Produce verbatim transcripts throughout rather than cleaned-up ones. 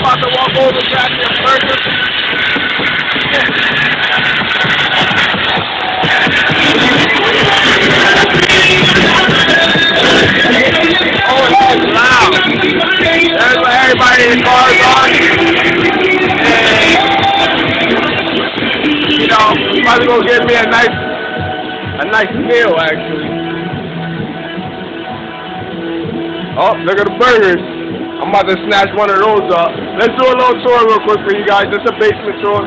about to walk over to Jackson Burger. Oh, it's loud. There's what everybody in the cars on. And, you know, I'm about to go get me a nice, a nice meal, actually. Oh, look at the burgers. I'm about to snatch one of those up. Let's do a little tour real quick for you guys. Just a basement tour.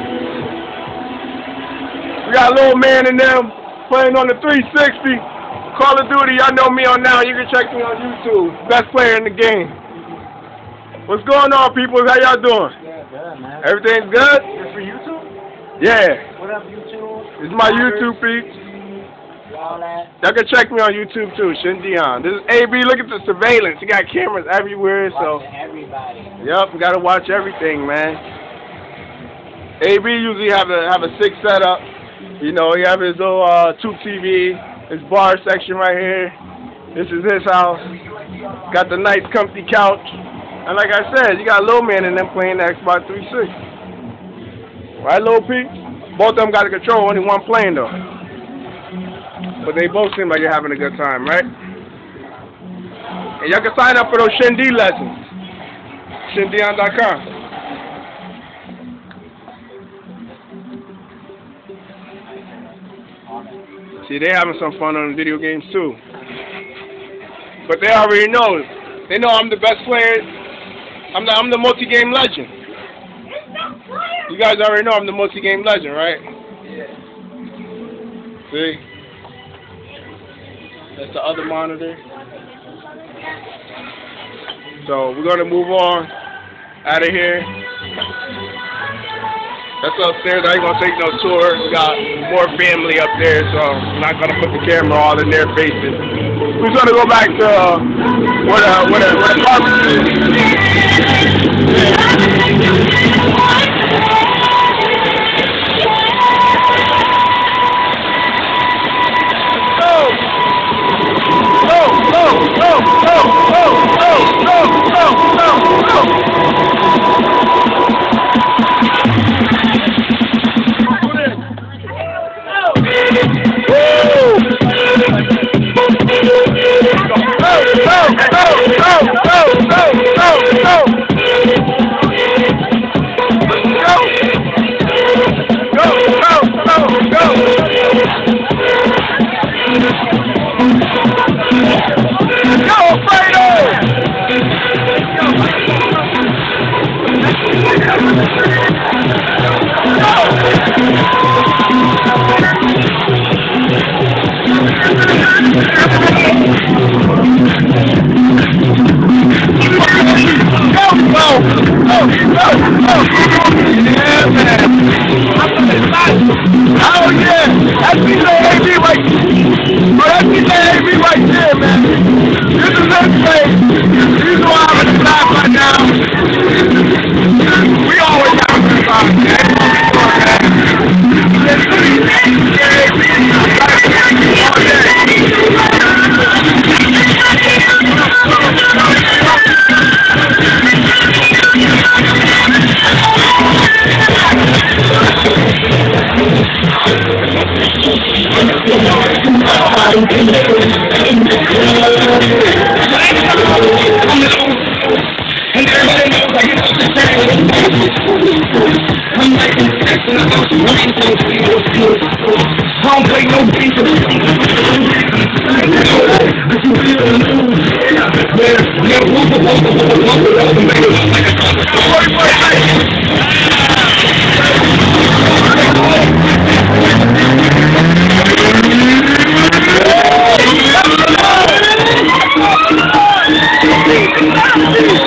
We got a little man in them playing on the three sixty. Call of Duty, y'all know me on now. You can check me on YouTube. Best player in the game. What's going on, people? How y'all doing? Yeah, good, man. Everything's good? Just for YouTube? Yeah. What up, YouTube? This is my YouTube peeps. All that. Y'all can check me on YouTube too, Shin Dion. This is A B. Look at the surveillance. You got cameras everywhere, so. Watching everybody. Yep, we gotta watch everything, man. A B usually have a have a sick setup. You know, he have his little uh, tube T V, his bar section right here. This is his house. Got the nice comfy couch. And like I said, you got a little man in them playing the Xbox three sixty. Right, little P? Both of them got a control, only one playing though. But they both seem like you're having a good time, right? And y'all can sign up for those Shin D lessons. Shin Dion dot com. See, they having some fun on the video games too. But they already know. They know I'm the best player. I'm the I'm the multi-game legend. You guys already know I'm the multi-game legend, right? Yeah. See? That's the other monitor. So we're gonna move on out of here. That's upstairs. I ain't gonna take no tour. We got more family up there, so I'm not gonna put the camera all in their faces. We're gonna go back to uh, where the where the where the barbecue Oh yeah, that's me saying A B right there. Bro, that's me saying A B right there, man. This is his place. This is why I'm in the class right now. We always have a good time, man. I don't play no beats. Thank you.